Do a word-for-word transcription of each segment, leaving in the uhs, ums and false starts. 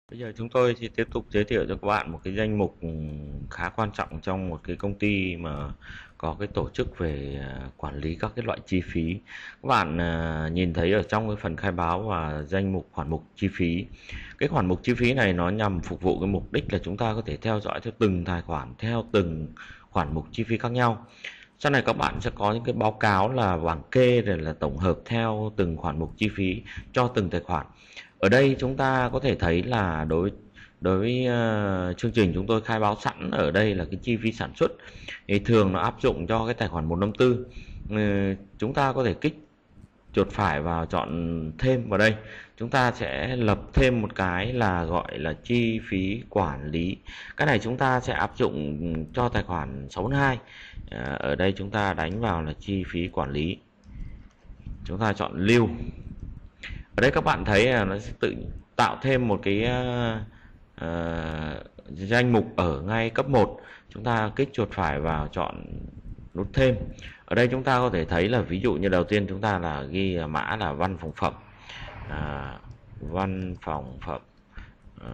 Bây giờ chúng tôi thì tiếp tục giới thiệu cho các bạn một cái danh mục khá quan trọng trong một cái công ty mà có cái tổ chức về à, quản lý các cái loại chi phí. Các bạn à, nhìn thấy ở trong cái phần khai báo và danh mục khoản mục chi phí. Cái khoản mục chi phí này nó nhằm phục vụ cái mục đích là chúng ta có thể theo dõi theo từng tài khoản, theo từng khoản mục chi phí khác nhau. Sau này các bạn sẽ có những cái báo cáo là bảng kê rồi là tổng hợp theo từng khoản mục chi phí cho từng tài khoản. Ở đây chúng ta có thể thấy là đối đối với uh, chương trình chúng tôi khai báo sẵn ở đây là cái chi phí sản xuất thì thường nó áp dụng cho cái tài khoản một trăm năm mươi tư. Ừ, chúng ta có thể kích chuột phải vào chọn thêm vào đây, chúng ta sẽ lập thêm một cái là gọi là chi phí quản lý. Cái này chúng ta sẽ áp dụng cho tài khoản sáu hai. À, ở đây chúng ta đánh vào là chi phí quản lý, chúng ta chọn lưu. Ở đây các bạn thấy là nó sẽ tự tạo thêm một cái uh, uh, danh mục ở ngay cấp một. Chúng ta kích chuột phải vào chọn nút thêm. Ở đây chúng ta có thể thấy là ví dụ như đầu tiên chúng ta là ghi mã là văn phòng phẩm, à, văn phòng phẩm. À,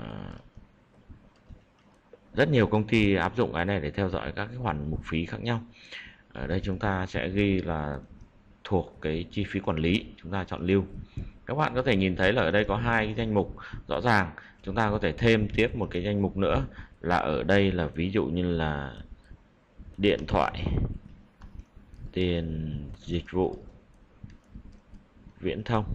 rất nhiều công ty áp dụng cái này để theo dõi các cái khoản mục phí khác nhau. Ở đây chúng ta sẽ ghi là thuộc cái chi phí quản lý, chúng ta chọn lưu. Các bạn có thể nhìn thấy là ở đây có hai cái danh mục rõ ràng. Chúng ta có thể thêm tiếp một cái danh mục nữa là ở đây là ví dụ như là điện thoại, tiền dịch vụ viễn thông.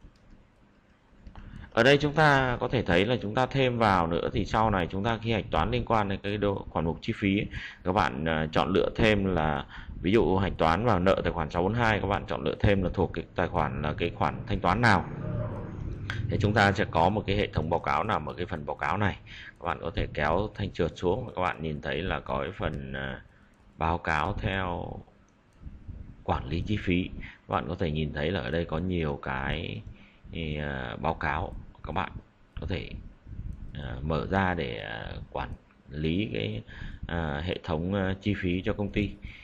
Ở đây chúng ta có thể thấy là chúng ta thêm vào nữa thì sau này chúng ta khi hạch toán liên quan đến cái độ khoản mục chi phí ấy, các bạn uh, chọn lựa thêm là ví dụ hạch toán vào nợ tài khoản sáu bốn hai, các bạn chọn lựa thêm là thuộc cái tài khoản là cái khoản thanh toán nào. Thì chúng ta sẽ có một cái hệ thống báo cáo nằm ở cái phần báo cáo này. Các bạn có thể kéo thanh trượt xuống, các bạn nhìn thấy là có cái phần uh, báo cáo theo quản lý chi phí. Các bạn có thể nhìn thấy là ở đây có nhiều cái thì, uh, báo cáo. Các bạn có thể uh, mở ra để uh, quản lý cái uh, hệ thống uh, chi phí cho công ty.